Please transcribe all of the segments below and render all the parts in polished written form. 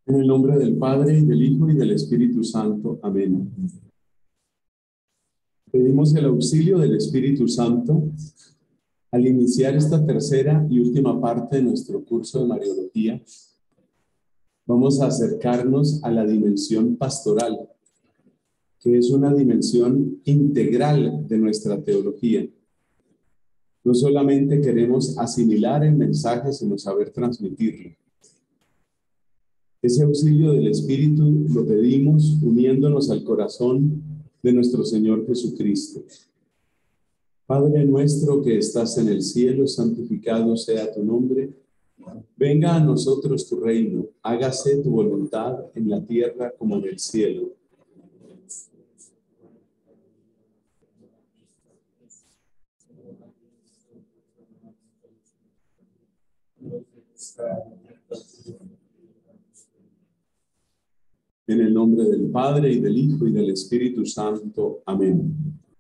En el nombre del Padre, y del Hijo, y del Espíritu Santo. Amén. Pedimos el auxilio del Espíritu Santo al iniciar esta tercera y última parte de nuestro curso de Mariología. Vamos a acercarnos a la dimensión pastoral, que es una dimensión integral de nuestra teología. No solamente queremos asimilar el mensaje, sino saber transmitirlo. Ese auxilio del Espíritu lo pedimos uniéndonos al corazón de nuestro Señor Jesucristo. Padre nuestro que estás en el cielo, santificado sea tu nombre. Venga a nosotros tu reino, hágase tu voluntad en la tierra como en el cielo. En el nombre del Padre, y del Hijo, y del Espíritu Santo. Amén.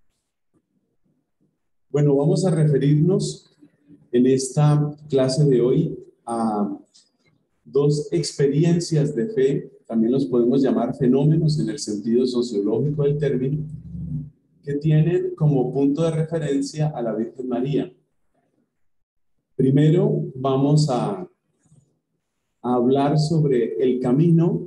Bueno, vamos a referirnos en esta clase de hoy a dos experiencias de fe, también los podemos llamar fenómenos en el sentido sociológico del término, que tienen como punto de referencia a la Virgen María. Primero vamos a hablar sobre el camino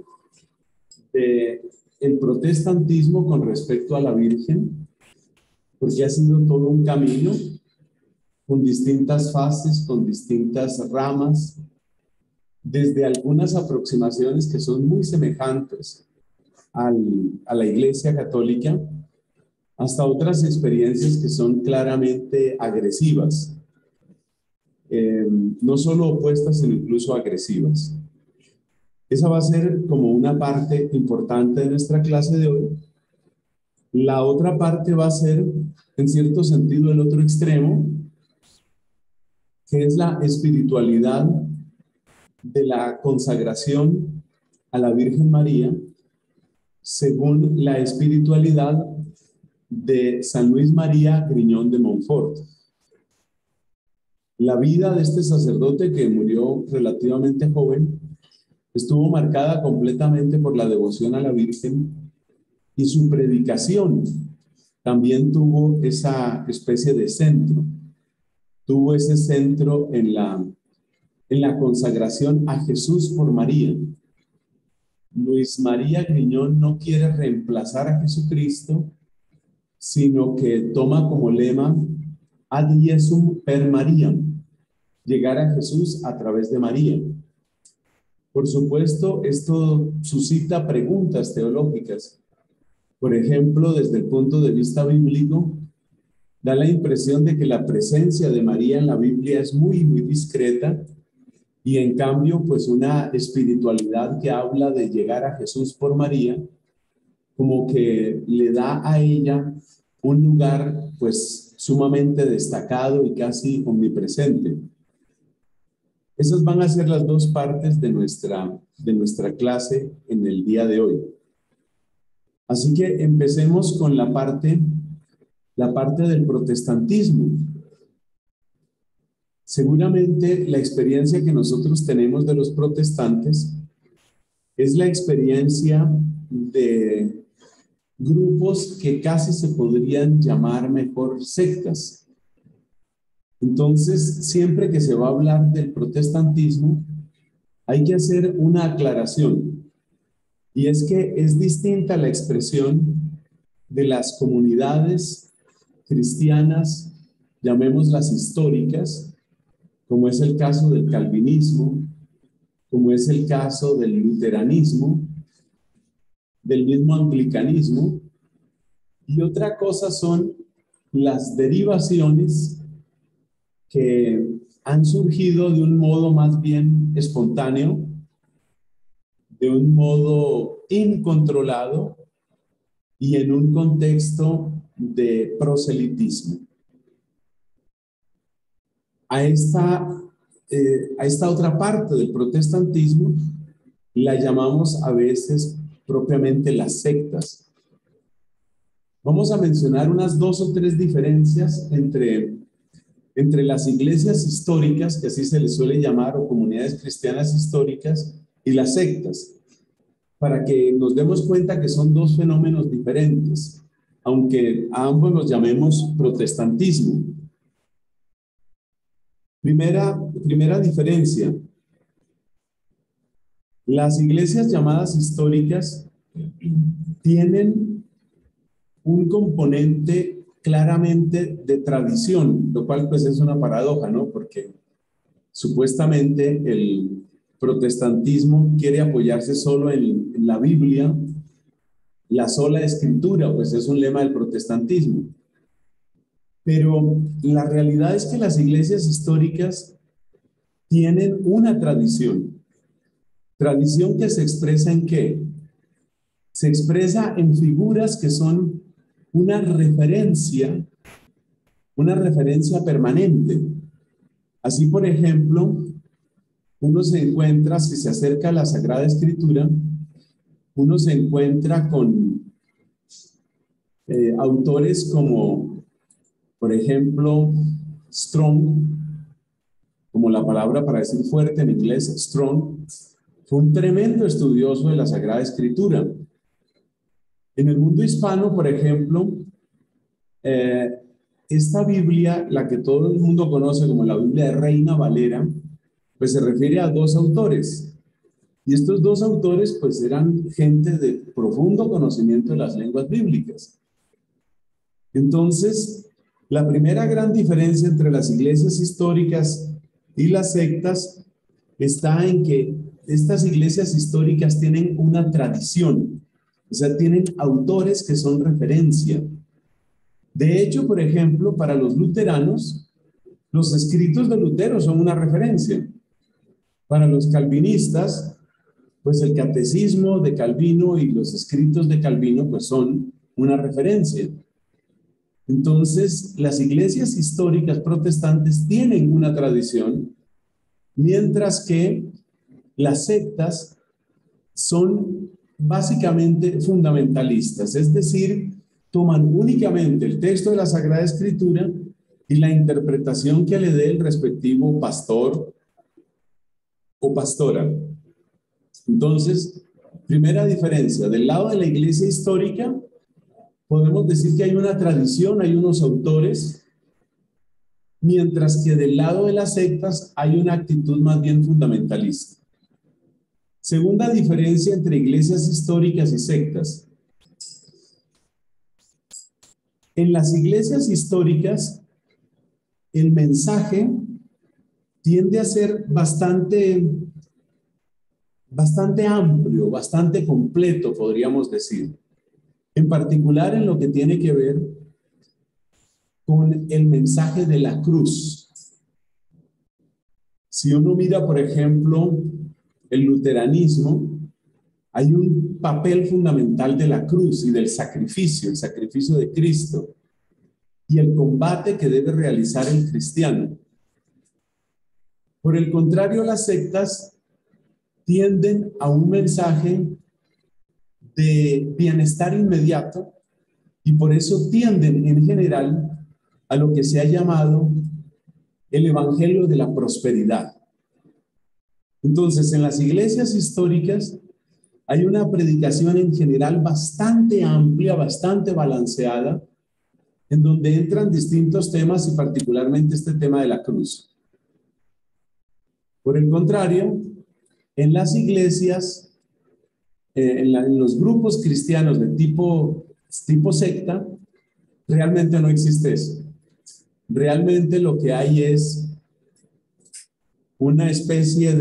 del protestantismo con respecto a la Virgen, porque ha sido todo un camino con distintas fases, con distintas ramas, desde algunas aproximaciones que son muy semejantes a la Iglesia Católica, hasta otras experiencias que son claramente agresivas, no solo opuestas, sino incluso agresivas. Esa va a ser como una parte importante de nuestra clase de hoy. La otra parte va a ser, en cierto sentido, el otro extremo, que es la espiritualidad de la consagración a la Virgen María, según la espiritualidad de San Luis María Griñón de Montfort. La vida de este sacerdote, que murió relativamente joven, estuvo marcada completamente por la devoción a la Virgen, y su predicación también tuvo esa especie de centro, tuvo ese centro en la consagración a Jesús por María. Luis María Griñón no quiere reemplazar a Jesucristo, sino que toma como lema ad Jesum per Mariam, llegar a Jesús a través de María. Por supuesto, esto suscita preguntas teológicas. Por ejemplo, desde el punto de vista bíblico, da la impresión de que la presencia de María en la Biblia es muy, muy discreta, y en cambio, pues una espiritualidad que habla de llegar a Jesús por María, como que le da a ella un lugar pues sumamente destacado y casi omnipresente. Esas van a ser las dos partes de nuestra clase en el día de hoy. Así que empecemos con la parte del protestantismo. Seguramente la experiencia que nosotros tenemos de los protestantes es la experiencia de grupos que casi se podrían llamar mejor sectas. Entonces, siempre que se va a hablar del protestantismo, hay que hacer una aclaración, y es que es distinta la expresión de las comunidades cristianas, llamémoslas históricas, como es el caso del calvinismo, como es el caso del luteranismo, del mismo anglicanismo, y otra cosa son las derivaciones que han surgido de un modo más bien espontáneo, de un modo incontrolado y en un contexto de proselitismo. A esta otra parte del protestantismo la llamamos a veces propiamente las sectas. Vamos a mencionar unas 2 o 3 diferencias entre las iglesias históricas, que así se les suele llamar, o comunidades cristianas históricas, y las sectas. para que nos demos cuenta que son dos fenómenos diferentes, aunque a ambos los llamemos protestantismo. Primera diferencia. Las iglesias llamadas históricas tienen un componente claramente de tradición, lo cual pues es una paradoja, ¿no? Porque supuestamente el protestantismo quiere apoyarse solo en la Biblia, la sola escritura, pues es un lema del protestantismo. Pero la realidad es que las iglesias históricas tienen una tradición que se expresa ¿en qué? Se expresa en figuras que son una referencia permanente. Así, por ejemplo, uno se encuentra, si se acerca a la Sagrada Escritura, uno se encuentra con autores como, por ejemplo, Strong, como la palabra para decir fuerte en inglés, Strong, fue un tremendo estudioso de la Sagrada Escritura. En el mundo hispano, por ejemplo, esta Biblia, la que todo el mundo conoce como la Biblia de Reina Valera, pues se refiere a dos autores. Y estos dos autores, pues eran gente de profundo conocimiento de las lenguas bíblicas. Entonces, la primera gran diferencia entre las iglesias históricas y las sectas está en que estas iglesias históricas tienen una tradición, o sea, tienen autores que son referencia. De hecho, por ejemplo, para los luteranos, los escritos de Lutero son una referencia. Para los calvinistas, pues el catecismo de Calvino y los escritos de Calvino, pues son una referencia. Entonces, las iglesias históricas protestantes tienen una tradición, mientras que las sectas son básicamente fundamentalistas, es decir, toman únicamente el texto de la Sagrada Escritura y la interpretación que le dé el respectivo pastor o pastora. Entonces, primera diferencia, del lado de la iglesia histórica, podemos decir que hay una tradición, hay unos autores, mientras que del lado de las sectas hay una actitud más bien fundamentalista. Segunda diferencia entre iglesias históricas y sectas. En las iglesias históricas, el mensaje tiende a ser bastante amplio, bastante completo, podríamos decir. En particular en lo que tiene que ver con el mensaje de la cruz. Si uno mira, por ejemplo, el luteranismo, hay un papel fundamental de la cruz y del sacrificio, el sacrificio de Cristo y el combate que debe realizar el cristiano. Por el contrario, las sectas tienden a un mensaje de bienestar inmediato y por eso tienden en general a lo que se ha llamado el evangelio de la prosperidad. Entonces, en las iglesias históricas hay una predicación en general bastante amplia, bastante balanceada, en donde entran distintos temas y particularmente este tema de la cruz. Por el contrario, en las iglesias, en los grupos cristianos de tipo secta, realmente no existe eso. Realmente lo que hay es una especie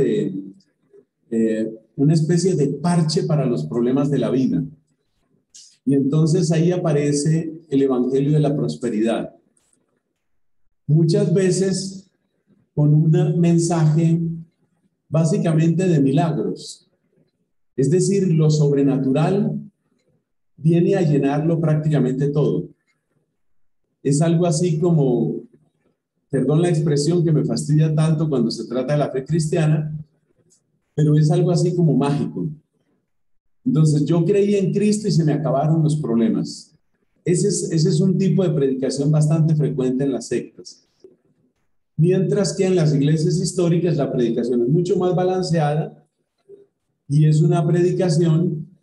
de parche para los problemas de la vida. Y entonces ahí aparece el evangelio de la prosperidad. Muchas veces con un mensaje básicamente de milagros. Es decir, lo sobrenatural viene a llenarlo prácticamente todo. Es algo así como, perdón la expresión que me fastidia tanto cuando se trata de la fe cristiana, pero es algo así como mágico. Entonces, yo creí en Cristo y se me acabaron los problemas. Ese es un tipo de predicación bastante frecuente en las sectas. Mientras que en las iglesias históricas la predicación es mucho más balanceada y es una predicación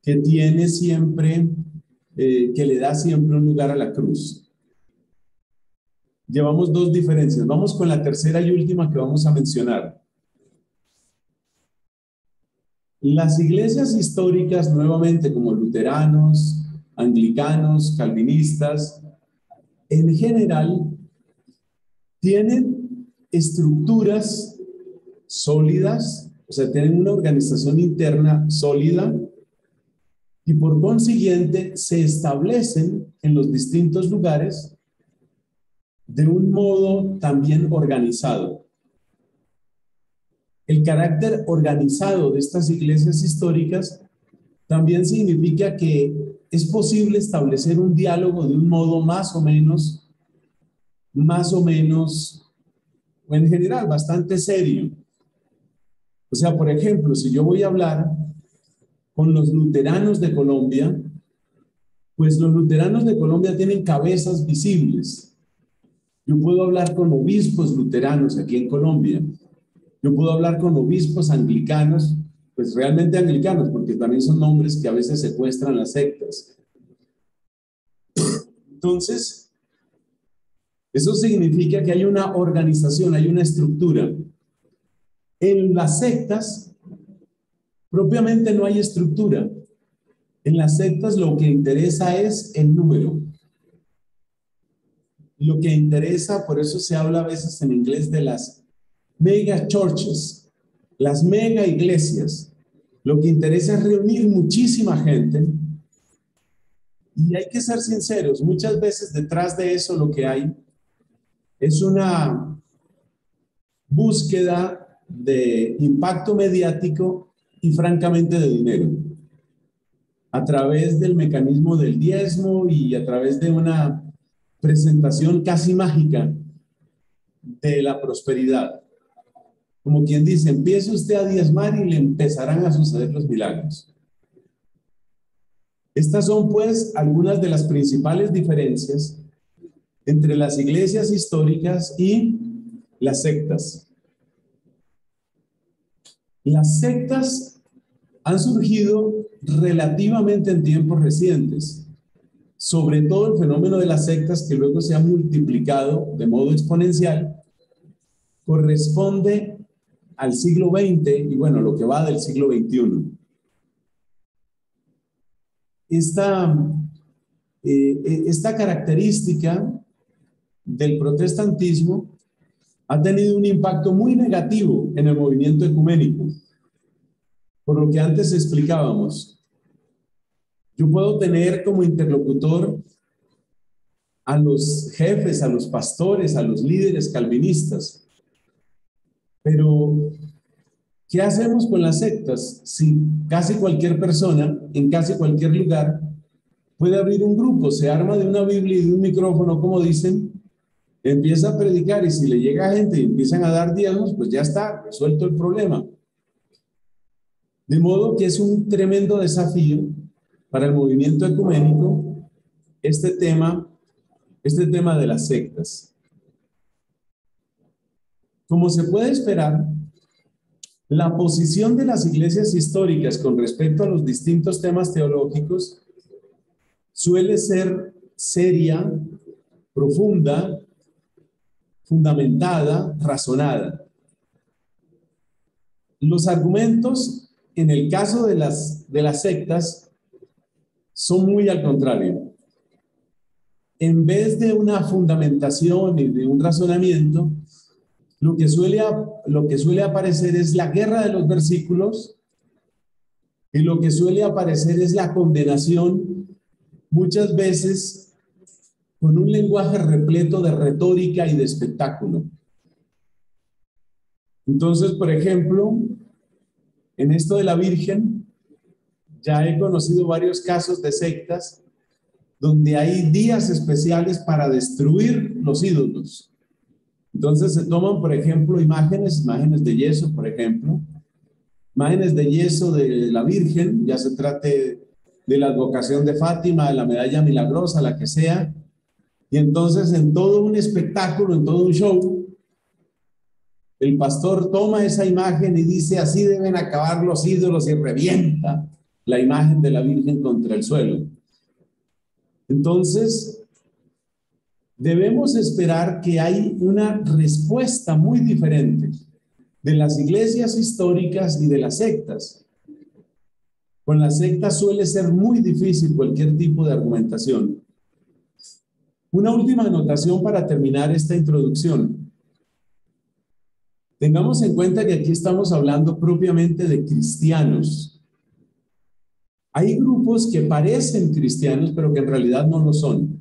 que tiene siempre, que le da siempre un lugar a la cruz. Llevamos dos diferencias. Vamos con la tercera y última que vamos a mencionar. Las iglesias históricas, nuevamente, como luteranos, anglicanos, calvinistas, en general, tienen estructuras sólidas, o sea, tienen una organización interna sólida y por consiguiente se establecen en los distintos lugares de un modo también organizado. El carácter organizado de estas iglesias históricas también significa que es posible establecer un diálogo de un modo más o menos, o en general, bastante serio. O sea, por ejemplo, si yo voy a hablar con los luteranos de Colombia, pues los luteranos de Colombia tienen cabezas visibles. Yo puedo hablar con obispos luteranos aquí en Colombia. Yo puedo hablar con obispos anglicanos, pues realmente anglicanos, porque también son nombres que a veces secuestran las sectas. Entonces, eso significa que hay una organización, hay una estructura. En las sectas, propiamente no hay estructura. En las sectas lo que interesa es el número. Lo que interesa, por eso se habla a veces en inglés de las mega churches, las mega iglesias. Lo que interesa es reunir muchísima gente. Y hay que ser sinceros, muchas veces detrás de eso lo que hay es una búsqueda de impacto mediático y francamente de dinero, a través del mecanismo del diezmo y a través de una presentación casi mágica de la prosperidad. Como quien dice, empiece usted a diezmar y le empezarán a suceder los milagros. Estas son pues algunas de las principales diferencias entre las iglesias históricas y las sectas. Las sectas han surgido relativamente en tiempos recientes. Sobre todo el fenómeno de las sectas, que luego se ha multiplicado de modo exponencial, corresponde al siglo XX y bueno, lo que va del siglo XXI. Esta característica del protestantismo ha tenido un impacto muy negativo en el movimiento ecuménico. Por lo que antes explicábamos, yo puedo tener como interlocutor a los jefes, a los pastores, a los líderes calvinistas. Pero, ¿qué hacemos con las sectas? Si casi cualquier persona, en casi cualquier lugar, puede abrir un grupo, se arma de una Biblia y de un micrófono, como dicen, empieza a predicar y si le llega gente y empiezan a dar diezmos, pues ya está, resuelto el problema. De modo que es un tremendo desafío para el movimiento ecuménico este tema de las sectas. Como se puede esperar, la posición de las iglesias históricas con respecto a los distintos temas teológicos suele ser seria, profunda, fundamentada, razonada. Los argumentos, en el caso de las sectas, son muy al contrario. En vez de una fundamentación y de un razonamiento, lo que suele aparecer es la guerra de los versículos y lo que suele aparecer es la condenación, muchas veces con un lenguaje repleto de retórica y de espectáculo. Entonces, por ejemplo, en esto de la Virgen, ya he conocido varios casos de sectas donde hay días especiales para destruir los ídolos. Entonces se toman, por ejemplo, imágenes de yeso, por ejemplo, imágenes de yeso de la Virgen, ya se trate de la advocación de Fátima, de la medalla milagrosa, la que sea, y entonces en todo un espectáculo, en todo un show, el pastor toma esa imagen y dice, así deben acabar los ídolos y revienta la imagen de la Virgen contra el suelo. Entonces, debemos esperar que hay una respuesta muy diferente de las iglesias históricas y de las sectas. Con las sectas suele ser muy difícil cualquier tipo de argumentación. Una última anotación para terminar esta introducción. Tengamos en cuenta que aquí estamos hablando propiamente de cristianos. Hay grupos que parecen cristianos, pero que en realidad no lo son.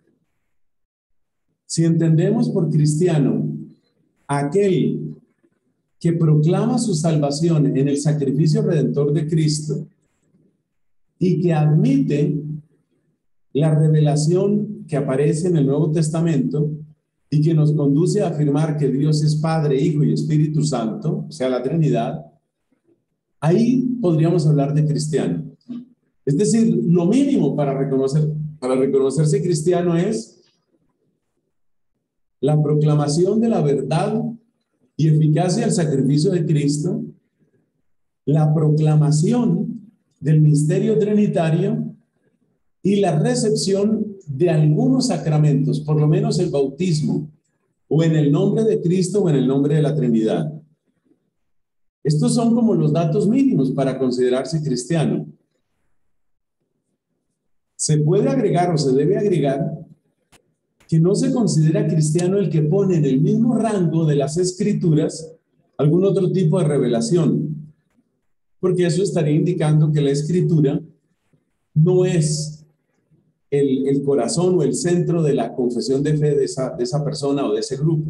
Si entendemos por cristiano aquel que proclama su salvación en el sacrificio redentor de Cristo y que admite la revelación que aparece en el Nuevo Testamento y que nos conduce a afirmar que Dios es Padre, Hijo y Espíritu Santo, o sea, la Trinidad, ahí podríamos hablar de cristiano. Es decir, lo mínimo para reconocerse cristiano es la proclamación de la verdad y eficacia del sacrificio de Cristo, la proclamación del misterio trinitario y la recepción de algunos sacramentos, por lo menos el bautismo, o en el nombre de Cristo o en el nombre de la Trinidad. Estos son como los datos mínimos para considerarse cristiano. Se puede agregar o se debe agregar que no se considera cristiano el que pone en el mismo rango de las escrituras algún otro tipo de revelación, porque eso estaría indicando que la escritura no es el corazón o el centro de la confesión de fe de esa persona o de ese grupo.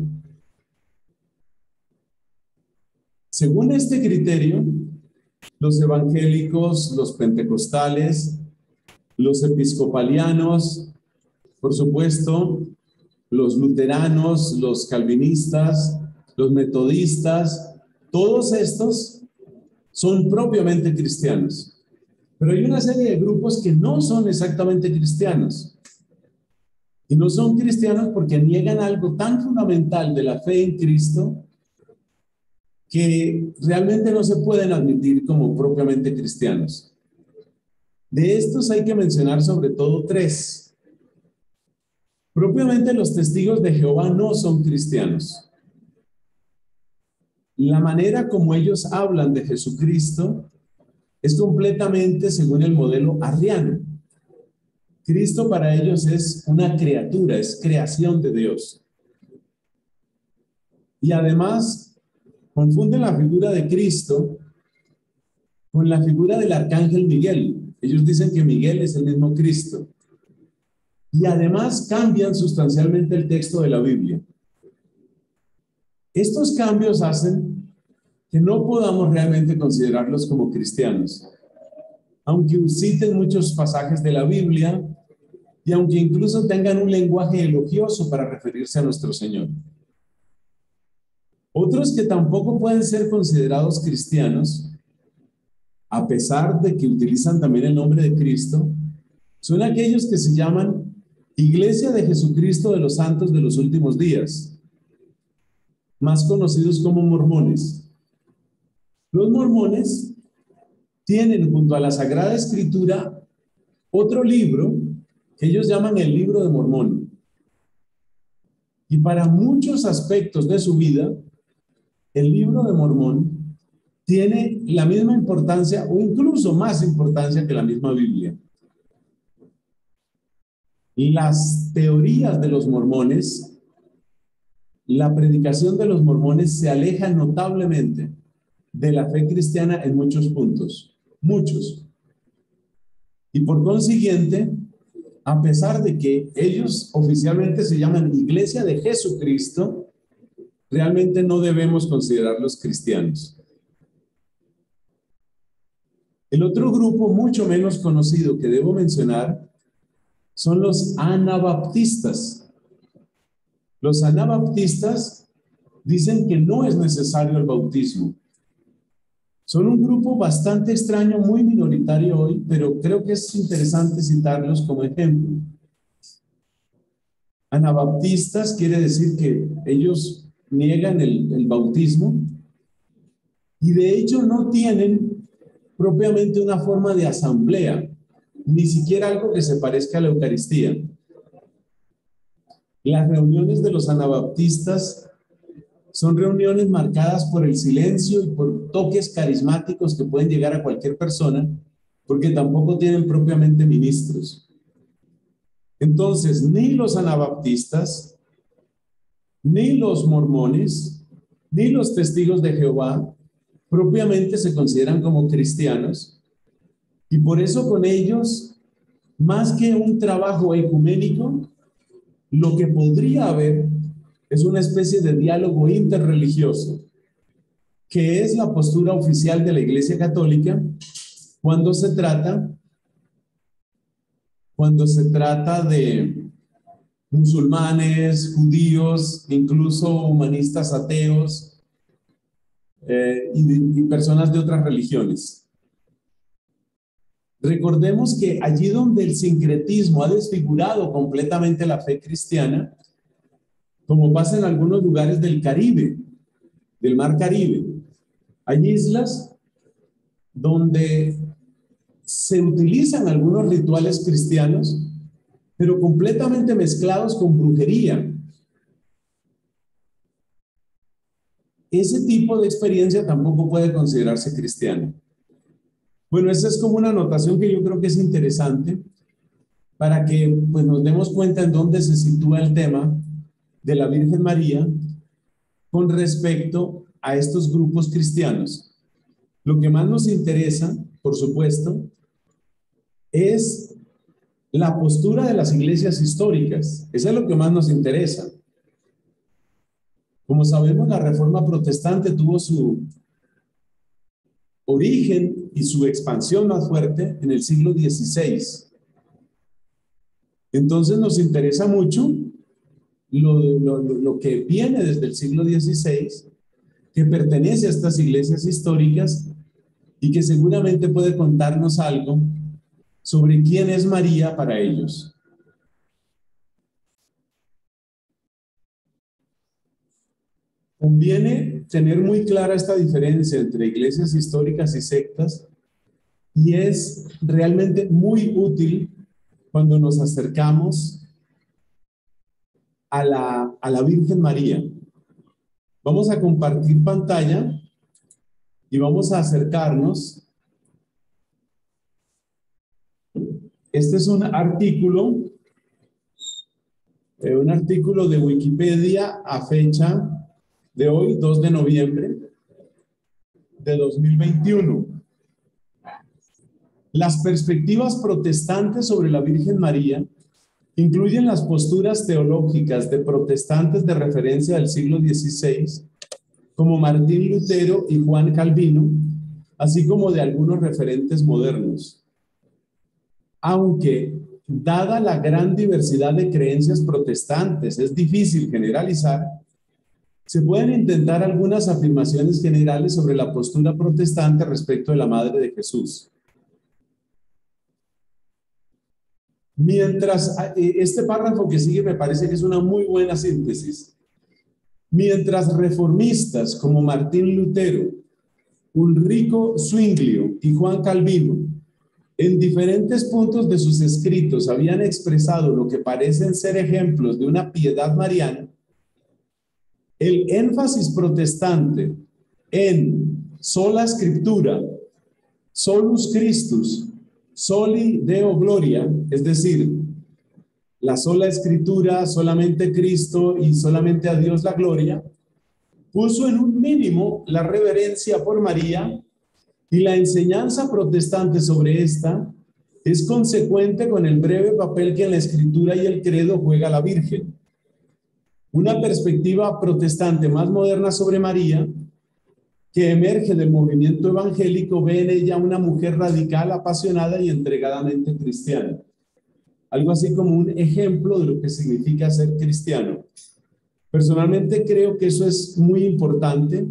Según este criterio, los evangélicos, los pentecostales, los episcopalianos, por supuesto, los luteranos, los calvinistas, los metodistas, todos estos son propiamente cristianos. Pero hay una serie de grupos que no son exactamente cristianos. Y no son cristianos porque niegan algo tan fundamental de la fe en Cristo que realmente no se pueden admitir como propiamente cristianos. De estos hay que mencionar sobre todo tres. Propiamente los testigos de Jehová no son cristianos. La manera como ellos hablan de Jesucristo es completamente según el modelo arriano. Cristo para ellos es una criatura, es creación de Dios. Y además confunden la figura de Cristo con la figura del arcángel Miguel. Ellos dicen que Miguel es el mismo Cristo. Y además cambian sustancialmente el texto de la Biblia. Estos cambios hacen que no podamos realmente considerarlos como cristianos, aunque citen muchos pasajes de la Biblia y aunque incluso tengan un lenguaje elogioso para referirse a nuestro Señor. Otros que tampoco pueden ser considerados cristianos, a pesar de que utilizan también el nombre de Cristo, son aquellos que se llaman Iglesia de Jesucristo de los Santos de los Últimos Días, más conocidos como mormones. Los mormones tienen junto a la Sagrada Escritura otro libro que ellos llaman el Libro de Mormón. Y para muchos aspectos de su vida, el Libro de Mormón tiene la misma importancia o incluso más importancia que la misma Biblia. Y las teorías de los mormones, la predicación de los mormones se aleja notablemente de la fe cristiana en muchos puntos, muchos. Y por consiguiente, a pesar de que ellos oficialmente se llaman Iglesia de Jesucristo, realmente no debemos considerarlos cristianos. El otro grupo mucho menos conocido que debo mencionar son los anabaptistas. Los anabaptistas dicen que no es necesario el bautismo. Son un grupo bastante extraño, muy minoritario hoy, pero creo que es interesante citarlos como ejemplo. Anabaptistas quiere decir que ellos niegan el bautismo y de hecho no tienen propiamente una forma de asamblea, ni siquiera algo que se parezca a la Eucaristía. Las reuniones de los anabaptistas son reuniones marcadas por el silencio y por toques carismáticos que pueden llegar a cualquier persona, porque tampoco tienen propiamente ministros. Entonces, ni los anabaptistas, ni los mormones, ni los testigos de Jehová propiamente se consideran como cristianos, y por eso con ellos, más que un trabajo ecuménico, lo que podría haber es una especie de diálogo interreligioso, que es la postura oficial de la Iglesia Católica cuando se trata de musulmanes, judíos, incluso humanistas ateos y personas de otras religiones. Recordemos que allí donde el sincretismo ha desfigurado completamente la fe cristiana, como pasa en algunos lugares del Caribe, del Mar Caribe, hay islas donde se utilizan algunos rituales cristianos, pero completamente mezclados con brujería. Ese tipo de experiencia tampoco puede considerarse cristiana. Bueno, esa es como una anotación que yo creo que es interesante para que pues, nos demos cuenta en dónde se sitúa el tema de la Virgen María con respecto a estos grupos cristianos. Lo que más nos interesa, por supuesto, es la postura de las iglesias históricas. Eso es lo que más nos interesa. Como sabemos, la Reforma Protestante tuvo su origen y su expansión más fuerte en el siglo XVI. Entonces nos interesa mucho lo que viene desde el siglo XVI, que pertenece a estas iglesias históricas y que seguramente puede contarnos algo sobre quién es María para ellos. Conviene tener muy clara esta diferencia entre iglesias históricas y sectas, y es realmente muy útil cuando nos acercamos a la Virgen María. Vamos a compartir pantalla y vamos a acercarnos. Este es un artículo de Wikipedia a fecha de hoy, 2 de noviembre de 2021. Las perspectivas protestantes sobre la Virgen María incluyen las posturas teológicas de protestantes de referencia del siglo XVI, como Martín Lutero y Juan Calvino, así como de algunos referentes modernos. Aunque, dada la gran diversidad de creencias protestantes, es difícil generalizar, se pueden intentar algunas afirmaciones generales sobre la postura protestante respecto de la Madre de Jesús. Mientras, este párrafo que sigue me parece que es una muy buena síntesis. Mientras reformistas como Martín Lutero, Ulrico Zwinglio y Juan Calvino, en diferentes puntos de sus escritos habían expresado lo que parecen ser ejemplos de una piedad mariana, el énfasis protestante en sola scriptura, solus Christus, soli Deo gloria, es decir, la sola escritura, solamente Cristo y solamente a Dios la gloria, puso en un mínimo la reverencia por María, y la enseñanza protestante sobre esta es consecuente con el breve papel que en la escritura y el credo juega la Virgen. Una perspectiva protestante más moderna sobre María, que emerge del movimiento evangélico, ve en ella una mujer radical, apasionada y entregadamente cristiana. Algo así como un ejemplo de lo que significa ser cristiano. Personalmente creo que eso es muy importante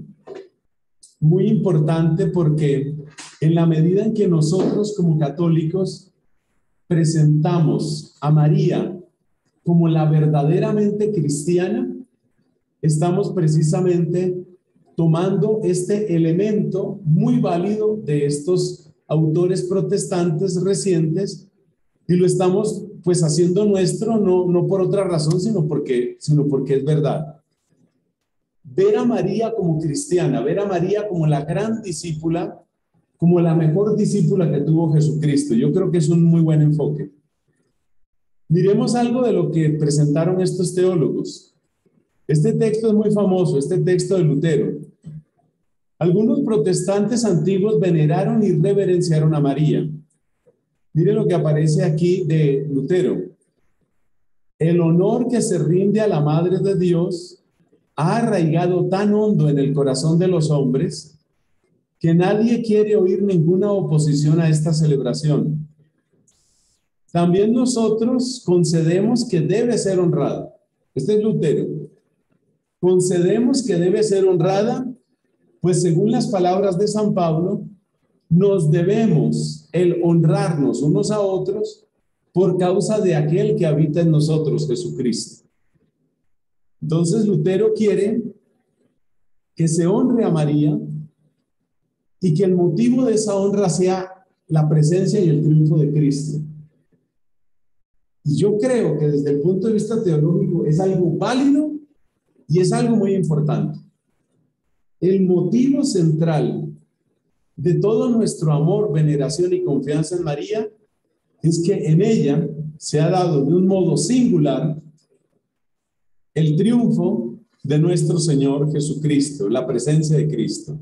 porque en la medida en que nosotros como católicos presentamos a María como la verdaderamente cristiana, estamos precisamente tomando este elemento muy válido de estos autores protestantes recientes y lo estamos pues haciendo nuestro, no por otra razón, sino porque es verdad. Ver a María como cristiana, ver a María como la gran discípula, como la mejor discípula que tuvo Jesucristo. Yo creo que es un muy buen enfoque. Miremos algo de lo que presentaron estos teólogos. Este texto es muy famoso, este texto de Lutero. Algunos protestantes antiguos veneraron y reverenciaron a María. Miren lo que aparece aquí de Lutero. El honor que se rinde a la Madre de Dios ha arraigado tan hondo en el corazón de los hombres que nadie quiere oír ninguna oposición a esta celebración. También nosotros concedemos que debe ser honrada. Este es Lutero. Concedemos que debe ser honrada, pues según las palabras de San Pablo, nos debemos el honrarnos unos a otros por causa de aquel que habita en nosotros, Jesucristo. Entonces Lutero quiere que se honre a María y que el motivo de esa honra sea la presencia y el triunfo de Cristo. Y yo creo que desde el punto de vista teológico es algo válido y es algo muy importante. El motivo central de todo nuestro amor, veneración y confianza en María es que en ella se ha dado de un modo singular el triunfo de nuestro Señor Jesucristo, la presencia de Cristo.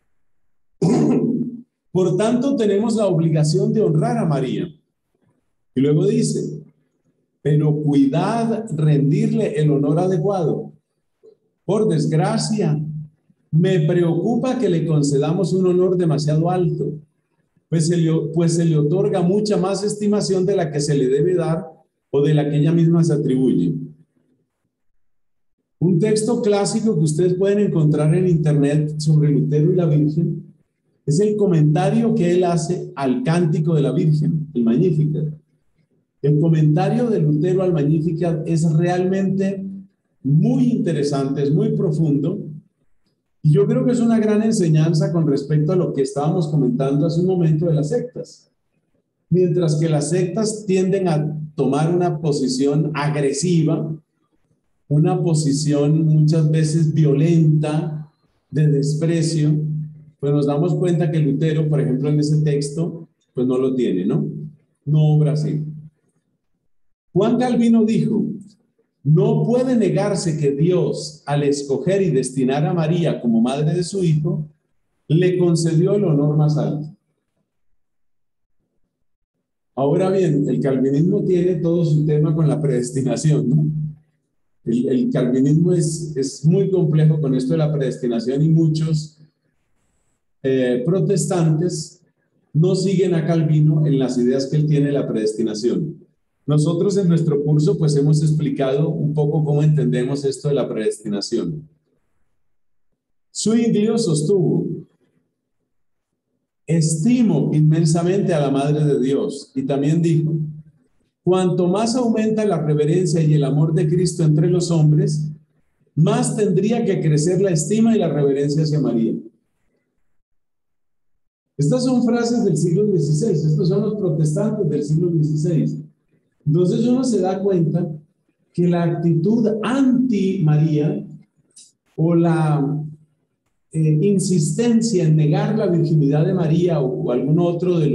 Por tanto, tenemos la obligación de honrar a María. Y luego dice, pero cuidad rendirle el honor adecuado. Por desgracia, me preocupa que le concedamos un honor demasiado alto, pues se le otorga mucha más estimación de la que se le debe dar o de la que ella misma se atribuye. Un texto clásico que ustedes pueden encontrar en internet sobre Lutero y la Virgen es el comentario que él hace al Cántico de la Virgen, el Magnificat. El comentario de Lutero al Magnificat es realmente muy interesante, es muy profundo, y yo creo que es una gran enseñanza con respecto a lo que estábamos comentando hace un momento de las sectas. Mientras que las sectas tienden a tomar una posición agresiva, una posición muchas veces violenta, de desprecio, pues nos damos cuenta que Lutero, por ejemplo, en ese texto, pues no lo tiene, ¿no? No obra así. Juan Calvino dijo, no puede negarse que Dios, al escoger y destinar a María como madre de su hijo, le concedió el honor más alto. Ahora bien, el calvinismo tiene todo su tema con la predestinación, ¿no? El calvinismo es muy complejo con esto de la predestinación y muchos protestantes no siguen a Calvino en las ideas que él tiene de la predestinación. Nosotros en nuestro curso pues hemos explicado un poco cómo entendemos esto de la predestinación. Zwinglio sostuvo, estimo inmensamente a la Madre de Dios, y también dijo, cuanto más aumenta la reverencia y el amor de Cristo entre los hombres, más tendría que crecer la estima y la reverencia hacia María. Estas son frases del siglo XVI, estos son los protestantes del siglo XVI. Entonces uno se da cuenta que la actitud anti-María o la insistencia en negar la virginidad de María o algún otro de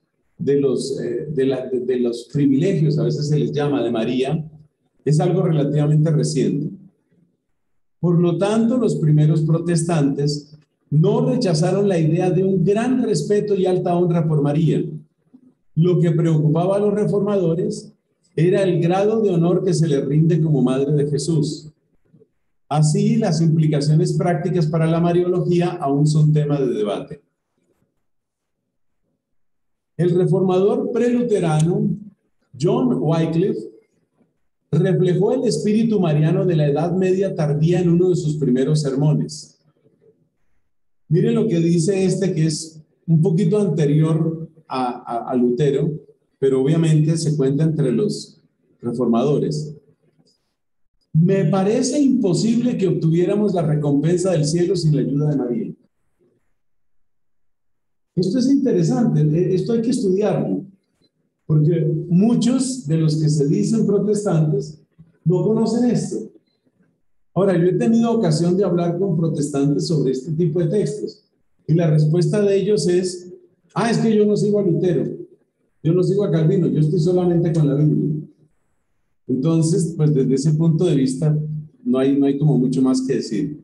los privilegios, a veces se les llama, de María, es algo relativamente reciente. Por lo tanto, los primeros protestantes no rechazaron la idea de un gran respeto y alta honra por María. Lo que preocupaba a los reformadores era el grado de honor que se le rinde como madre de Jesús. Así, las implicaciones prácticas para la mariología aún son tema de debate. El reformador preluterano John Wycliffe reflejó el espíritu mariano de la Edad Media tardía en uno de sus primeros sermones. Miren lo que dice este, que es un poquito anterior a Lutero, pero obviamente se cuenta entre los reformadores. Me parece imposible que obtuviéramos la recompensa del cielo sin la ayuda de María. Esto es interesante, esto hay que estudiarlo, porque muchos de los que se dicen protestantes no conocen esto. Ahora, yo he tenido ocasión de hablar con protestantes sobre este tipo de textos, y la respuesta de ellos es, es que yo no sigo a Lutero, yo no sigo a Calvino, yo estoy solamente con la Biblia. Entonces, pues desde ese punto de vista, no hay como mucho más que decir.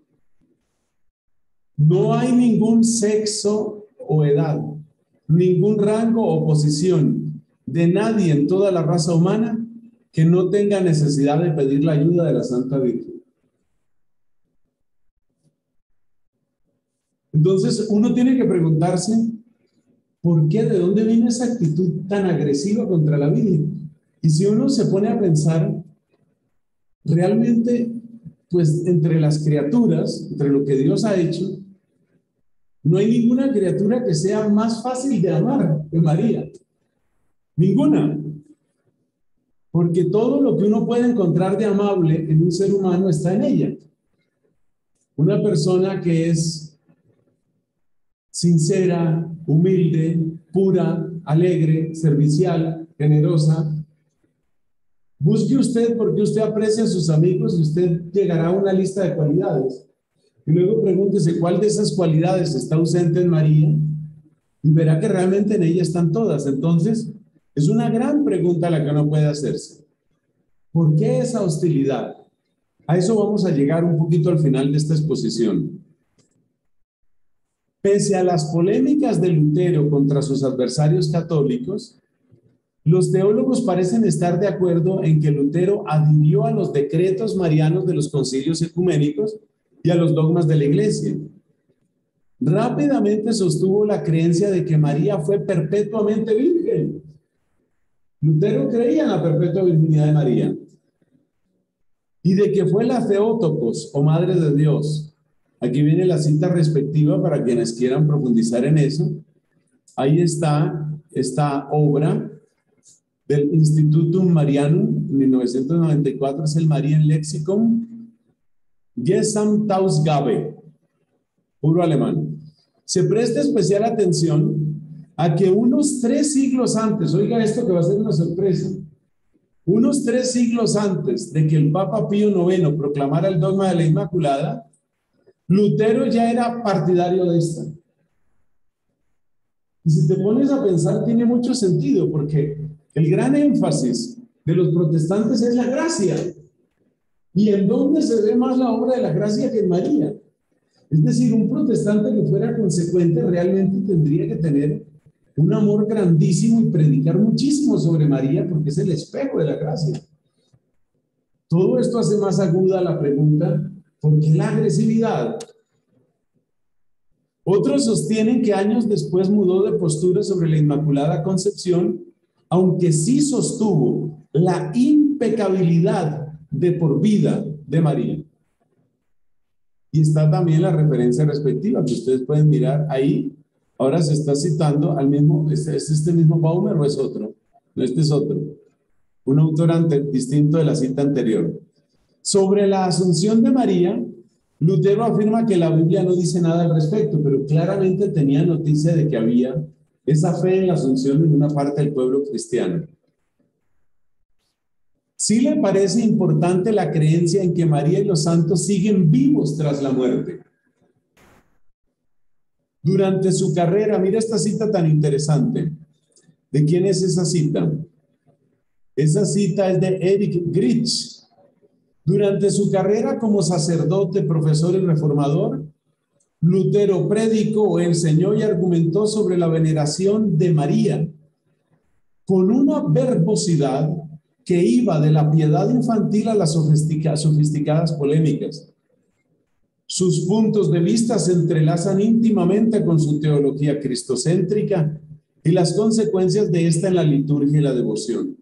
No hay ningún sexo o edad, ningún rango o posición de nadie en toda la raza humana que no tenga necesidad de pedir la ayuda de la Santa Virgen. Entonces, uno tiene que preguntarse, ¿por qué? ¿De dónde viene esa actitud tan agresiva contra la Virgen? Y si uno se pone a pensar, realmente, pues entre las criaturas, entre lo que Dios ha hecho, no hay ninguna criatura que sea más fácil de amar que María. Ninguna. Porque todo lo que uno puede encontrar de amable en un ser humano está en ella. Una persona que es sincera, humilde, pura, alegre, servicial, generosa. Busque usted porque usted aprecia a sus amigos y usted llegará a una lista de cualidades. Y luego pregúntese cuál de esas cualidades está ausente en María y verá que realmente en ella están todas. Entonces, es una gran pregunta la que uno puede hacerse. ¿Por qué esa hostilidad? A eso vamos a llegar un poquito al final de esta exposición. Pese a las polémicas de Lutero contra sus adversarios católicos, los teólogos parecen estar de acuerdo en que Lutero adhirió a los decretos marianos de los concilios ecuménicos y a los dogmas de la Iglesia. Rápidamente sostuvo la creencia de que María fue perpetuamente virgen. Lutero creía en la perpetua virginidad de María y de que fue la Theotokos o Madre de Dios. Aquí viene la cita respectiva para quienes quieran profundizar en eso. Ahí está esta obra del Institutum Marianum, 1994, es el Marian Lexicon, Gesamtausgabe, puro alemán. Se presta especial atención a que unos 3 siglos antes, oiga esto que va a ser una sorpresa, unos 3 siglos antes de que el Papa Pío IX proclamara el dogma de la Inmaculada, Lutero ya era partidario de esta. Y si te pones a pensar, tiene mucho sentido, porque el gran énfasis de los protestantes es la gracia. ¿Y en dónde se ve más la obra de la gracia que en María? Es decir, un protestante que fuera consecuente realmente tendría que tener un amor grandísimo y predicar muchísimo sobre María, porque es el espejo de la gracia. Todo esto hace más aguda la pregunta, ¿por qué la agresividad? Otros sostienen que años después mudó de postura sobre la Inmaculada Concepción, aunque sí sostuvo la impecabilidad de por vida de María. Y está también la referencia respectiva que ustedes pueden mirar ahí. Ahora se está citando al mismo, ¿es este mismo Baumer o es otro? No, este es otro. Un autor distinto de la cita anterior. Sobre la Asunción de María, Lutero afirma que la Biblia no dice nada al respecto, pero claramente tenía noticia de que había esa fe en la Asunción en una parte del pueblo cristiano. Sí le parece importante la creencia en que María y los santos siguen vivos tras la muerte. Durante su carrera, mira esta cita tan interesante. ¿De quién es esa cita? Esa cita es de Erich Grich. Durante su carrera como sacerdote, profesor y reformador, Lutero predicó, enseñó y argumentó sobre la veneración de María con una verbosidad que iba de la piedad infantil a las sofisticadas polémicas. Sus puntos de vista se entrelazan íntimamente con su teología cristocéntrica y las consecuencias de esta en la liturgia y la devoción.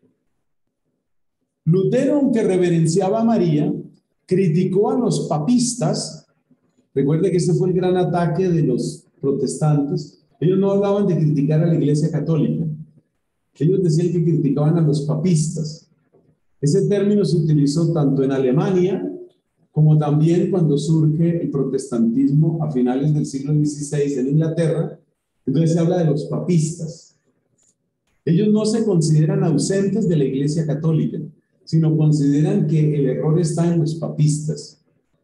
Lutero, aunque reverenciaba a María, criticó a los papistas. Recuerde que ese fue el gran ataque de los protestantes. Ellos no hablaban de criticar a la Iglesia Católica. Ellos decían que criticaban a los papistas. Ese término se utilizó tanto en Alemania como también cuando surge el protestantismo a finales del siglo XVI en Inglaterra Entonces se habla de los papistas. Ellos no se consideran ausentes de la Iglesia Católica, sino consideran que el error está en los papistas.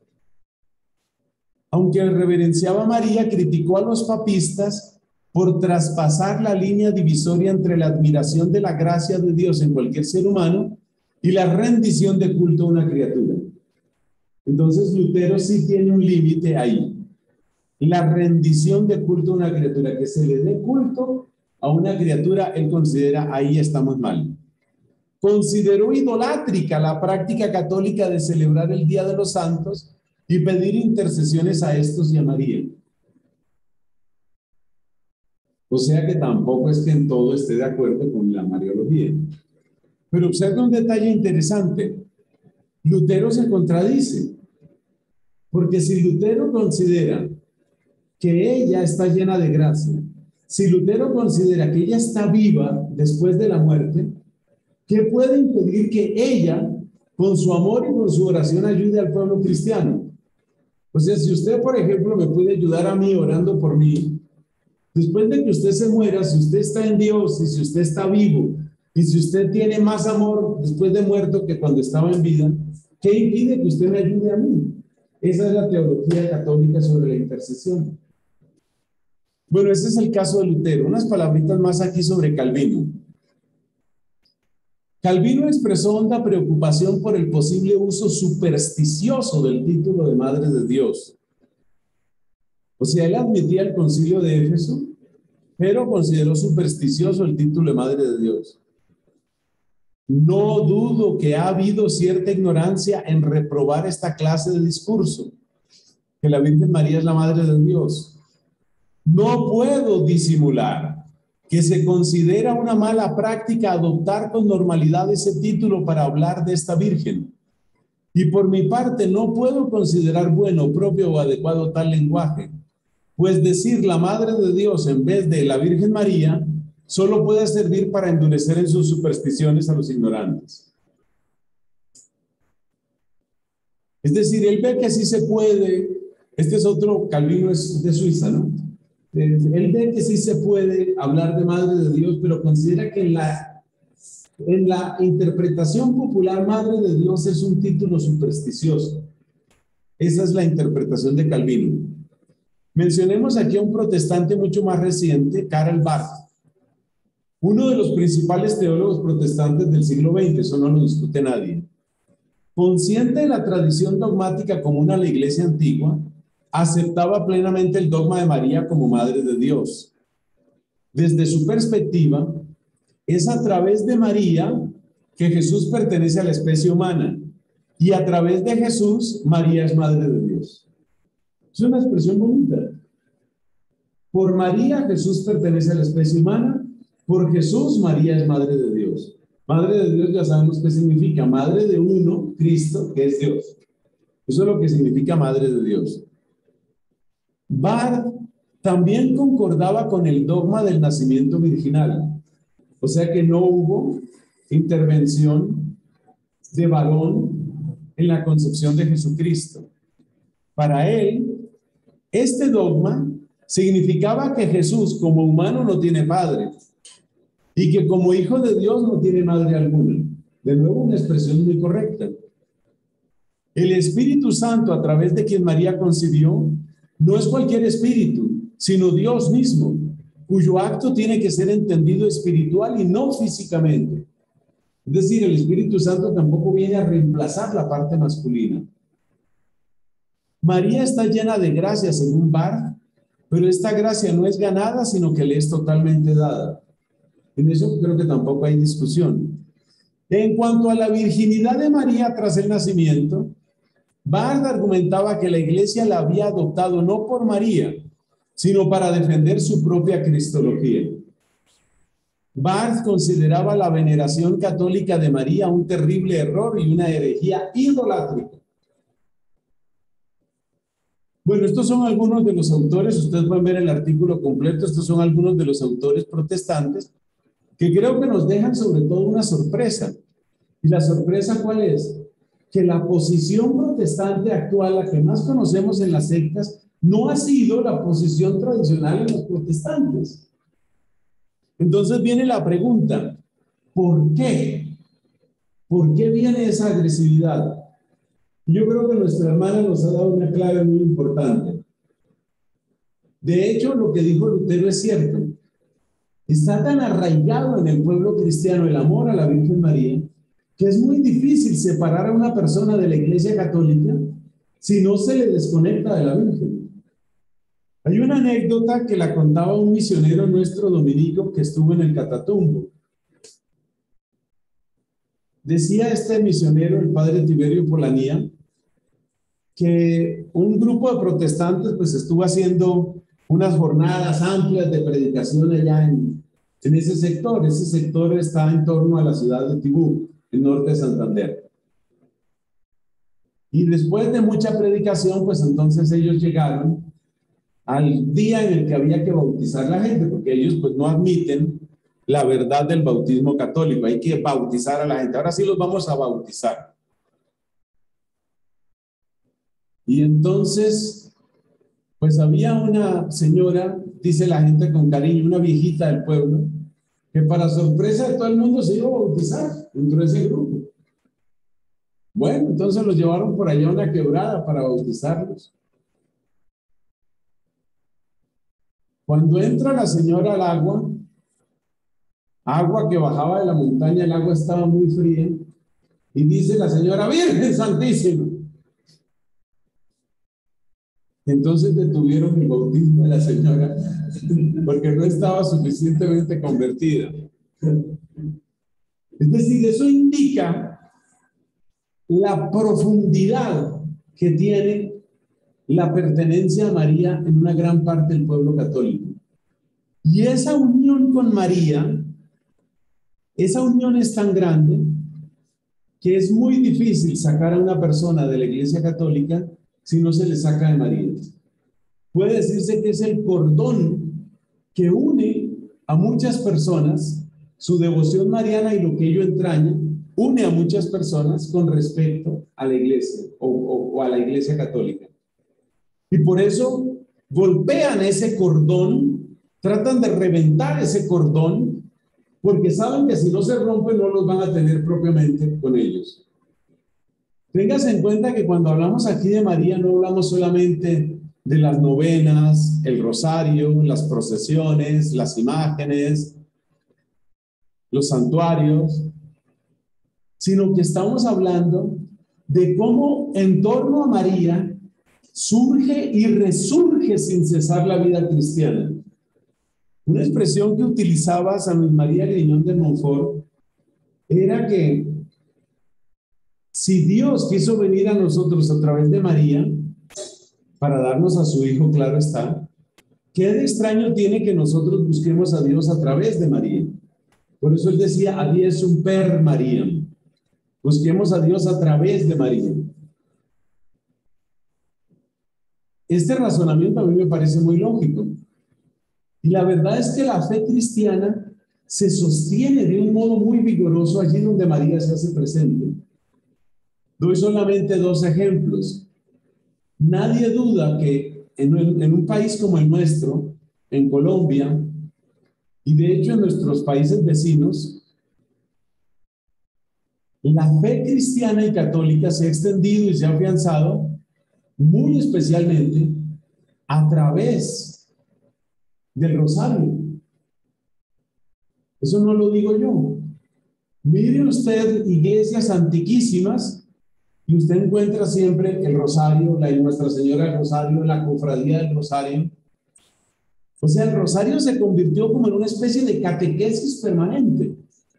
Aunque reverenciaba a María, criticó a los papistas por traspasar la línea divisoria entre la admiración de la gracia de Dios en cualquier ser humano y la rendición de culto a una criatura. Entonces Lutero sí tiene un límite ahí. La rendición de culto a una criatura, que se le dé culto a una criatura, él considera ahí estamos mal. Consideró idolátrica la práctica católica de celebrar el Día de los Santos y pedir intercesiones a estos y a María. O sea que tampoco es que en todo esté de acuerdo con la mariología. Pero observa un detalle interesante. Lutero se contradice, porque si Lutero considera que ella está llena de gracia, si Lutero considera que ella está viva después de la muerte, ¿qué puede impedir que ella, con su amor y con su oración, ayude al pueblo cristiano? O sea, si usted, por ejemplo, me puede ayudar a mí orando por mí, después de que usted se muera, si usted está en Dios y si usted está vivo y si usted tiene más amor después de muerto que cuando estaba en vida, ¿qué impide que usted me ayude a mí? Esa es la teología católica sobre la intercesión. Bueno, ese es el caso de Lutero. Unas palabritas más aquí sobre Calvino. Calvino expresó honda preocupación por el posible uso supersticioso del título de Madre de Dios. O sea, él admitía el concilio de Éfeso, pero consideró supersticioso el título de Madre de Dios. No dudo que ha habido cierta ignorancia en reprobar esta clase de discurso, que la Virgen María es la Madre de Dios. No puedo disimular que se considera una mala práctica adoptar con normalidad ese título para hablar de esta Virgen. Y por mi parte no puedo considerar bueno, propio o adecuado tal lenguaje, pues decir la Madre de Dios en vez de la Virgen María solo puede servir para endurecer en sus supersticiones a los ignorantes. Es decir, él ve que sí se puede. Este es otro, Calvino es de Suiza, ¿no? Él ve que sí se puede hablar de Madre de Dios, pero considera que en la interpretación popular, Madre de Dios es un título supersticioso. Esa es la interpretación de Calvino. Mencionemos aquí a un protestante mucho más reciente, Karl Barth, uno de los principales teólogos protestantes del siglo XX, eso no lo discute nadie. Consciente de la tradición dogmática común a la Iglesia antigua, aceptaba plenamente el dogma de María como Madre de Dios. Desde su perspectiva, es a través de María que Jesús pertenece a la especie humana y a través de Jesús, María es Madre de Dios. Es una expresión bonita. Por María, Jesús pertenece a la especie humana. Por Jesús, María es Madre de Dios. Madre de Dios ya sabemos qué significa. Madre de uno, Cristo, que es Dios. Eso es lo que significa Madre de Dios. Barth también concordaba con el dogma del nacimiento virginal. O sea que no hubo intervención de varón en la concepción de Jesucristo. Para él, este dogma significaba que Jesús como humano no tiene padre y que como hijo de Dios no tiene madre alguna. De nuevo, una expresión muy correcta. El Espíritu Santo, a través de quien María concibió, no es cualquier espíritu, sino Dios mismo, cuyo acto tiene que ser entendido espiritual y no físicamente. Es decir, el Espíritu Santo tampoco viene a reemplazar la parte masculina. María está llena de gracia, según Barth, pero esta gracia no es ganada, sino que le es totalmente dada. En eso creo que tampoco hay discusión. En cuanto a la virginidad de María tras el nacimiento, Barth argumentaba que la Iglesia la había adoptado no por María, sino para defender su propia cristología. Barth consideraba la veneración católica de María un terrible error y una herejía idolátrica. Bueno, estos son algunos de los autores, ustedes pueden ver el artículo completo, estos son algunos de los autores protestantes que creo que nos dejan sobre todo una sorpresa. ¿Y la sorpresa cuál es? Que la posición protestante actual, la que más conocemos en las sectas, No ha sido la posición tradicional en los protestantes. Entonces viene la pregunta, ¿por qué? ¿Por qué viene esa agresividad? Yo creo que nuestra hermana nos ha dado una clave muy importante. De hecho, lo que dijo Lutero es cierto. Está tan arraigado en el pueblo cristiano el amor a la Virgen María que es muy difícil separar a una persona de la Iglesia Católica si no se le desconecta de la Virgen. Hay una anécdota que la contaba un misionero nuestro dominico que estuvo en el Catatumbo. Decía este misionero, el padre Tiberio Polanía, que un grupo de protestantes pues estuvo haciendo unas jornadas amplias de predicación allá en ese sector. Ese sector está en torno a la ciudad de Tibú, el norte de Santander. Y después de mucha predicación, pues entonces ellos llegaron al día en el que había que bautizar a la gente, porque ellos pues no admiten la verdad del bautismo católico. Hay que bautizar a la gente. Ahora sí los vamos a bautizar. Y entonces, pues había una señora, dice la gente con cariño, una viejita del pueblo, que para sorpresa de todo el mundo se iba a bautizar dentro de ese grupo. Bueno, entonces los llevaron por allá a una quebrada para bautizarlos. Cuando entra la señora al agua que bajaba de la montaña, el agua estaba muy fría, y dice la señora, Virgen Santísima. Entonces detuvieron el bautismo de la señora porque no estaba suficientemente convertida. Es decir, eso indica la profundidad que tiene la pertenencia a María en una gran parte del pueblo católico. Y esa unión con María, esa unión es tan grande que es muy difícil sacar a una persona de la Iglesia Católica si no se le saca de María. Puede decirse que es el cordón que une a muchas personas, su devoción mariana y lo que ello entraña, une a muchas personas con respecto a la Iglesia o a la Iglesia Católica. Y por eso golpean ese cordón, tratan de reventar ese cordón, porque saben que si no se rompe no los van a tener propiamente con ellos. Téngase en cuenta que cuando hablamos aquí de María no hablamos solamente de las novenas, el rosario, las procesiones, las imágenes, los santuarios, sino que estamos hablando de cómo en torno a María surge y resurge sin cesar la vida cristiana. Una expresión que utilizaba San Luis María Griñón de Montfort era que si Dios quiso venir a nosotros a través de María, para darnos a su Hijo, claro está, ¿qué de extraño tiene que nosotros busquemos a Dios a través de María? Por eso él decía, adiesum per Mariam. Busquemos a Dios a través de María. Este razonamiento a mí me parece muy lógico. Y la verdad es que la fe cristiana se sostiene de un modo muy vigoroso allí donde María se hace presente. Doy solamente dos ejemplos. Nadie duda que en un país como el nuestro, en Colombia, y de hecho en nuestros países vecinos, la fe cristiana y católica se ha extendido y se ha afianzado muy especialmente a través del rosario. Eso no lo digo yo. Mire usted iglesias antiquísimas y usted encuentra siempre el rosario, la Nuestra Señora del Rosario, la cofradía del Rosario. O sea, el rosario se convirtió como en una especie de catequesis permanente.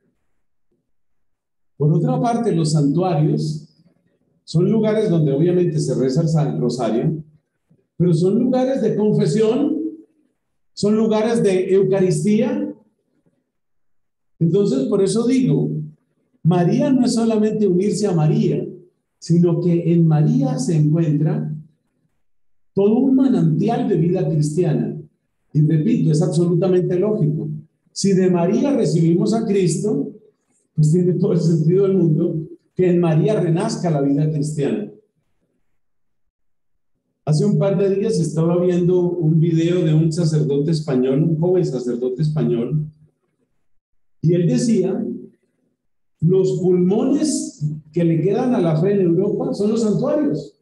Por otra parte, los santuarios son lugares donde obviamente se reza el rosario, pero son lugares de confesión, son lugares de Eucaristía. Entonces, por eso digo, María no es solamente unirse a María, sino que en María se encuentra todo un manantial de vida cristiana. Y repito, es absolutamente lógico. Si de María recibimos a Cristo, pues tiene todo el sentido del mundo que en María renazca la vida cristiana. Hace un par de días estaba viendo un video de un sacerdote español, un joven sacerdote español, y él decía, los pulmones que le quedan a la fe en Europa son los santuarios.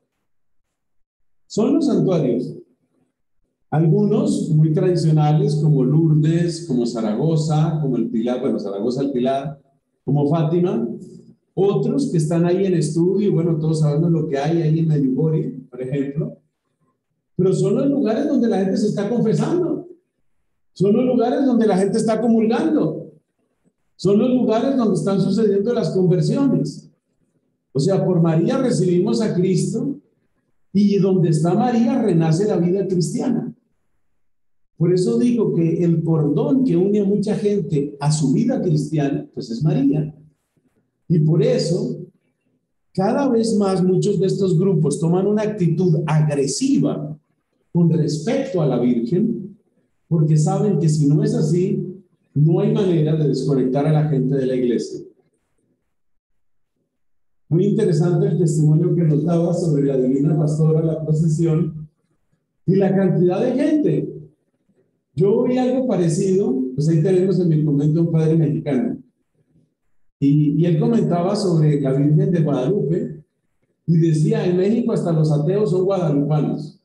Son los santuarios. Algunos muy tradicionales, como Lourdes, como Zaragoza, como el Pilar, bueno, Zaragoza, el Pilar, como Fátima. Otros que están ahí en estudio, bueno, todos sabemos lo que hay ahí en Medjugorje, por ejemplo. Pero son los lugares donde la gente se está confesando. Son los lugares donde la gente está comulgando. Son los lugares donde están sucediendo las conversiones. O sea, por María recibimos a Cristo y donde está María renace la vida cristiana. Por eso digo que el cordón que une a mucha gente a su vida cristiana, pues es María. Y por eso, cada vez más muchos de estos grupos toman una actitud agresiva con respecto a la Virgen, porque saben que si no es así, no hay manera de desconectar a la gente de la iglesia. Muy interesante el testimonio que nos daba sobre la Divina Pastora, la procesión, y la cantidad de gente. Yo vi algo parecido, pues ahí tenemos en mi convento un padre mexicano, y él comentaba sobre la Virgen de Guadalupe, y decía, en México hasta los ateos son guadalupanos.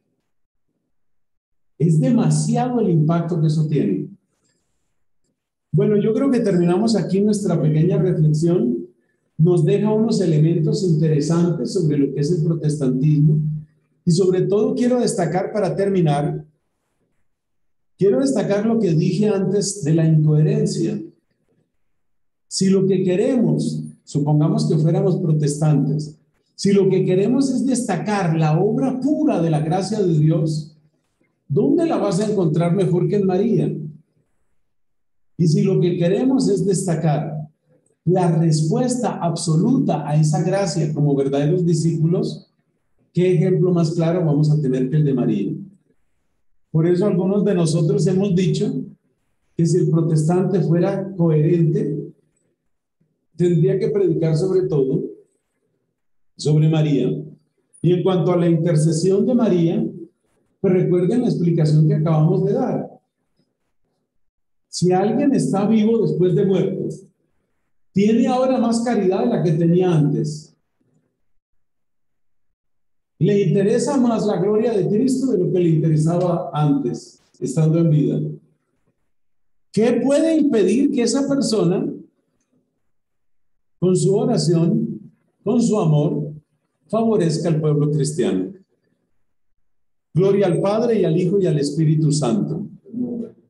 Es demasiado el impacto que eso tiene. Bueno, yo creo que terminamos aquí nuestra pequeña reflexión. Nos deja unos elementos interesantes sobre lo que es el protestantismo. Y sobre todo quiero destacar, para terminar, quiero destacar lo que dije antes de la incoherencia. Si lo que queremos, supongamos que fuéramos protestantes, si lo que queremos es destacar la obra pura de la gracia de Dios, ¿dónde la vas a encontrar mejor que en María? Y si lo que queremos es destacar la respuesta absoluta a esa gracia como verdaderos discípulos, ¿qué ejemplo más claro vamos a tener que el de María? Por eso algunos de nosotros hemos dicho que si el protestante fuera coherente, tendría que predicar sobre todo sobre María. Y en cuanto a la intercesión de María, pues recuerden la explicación que acabamos de dar. Si alguien está vivo después de muerto, tiene ahora más caridad de la que tenía antes. Le interesa más la gloria de Cristo de lo que le interesaba antes, estando en vida. ¿Qué puede impedir que esa persona, con su oración, con su amor, favorezca al pueblo cristiano? Gloria al Padre y al Hijo y al Espíritu Santo.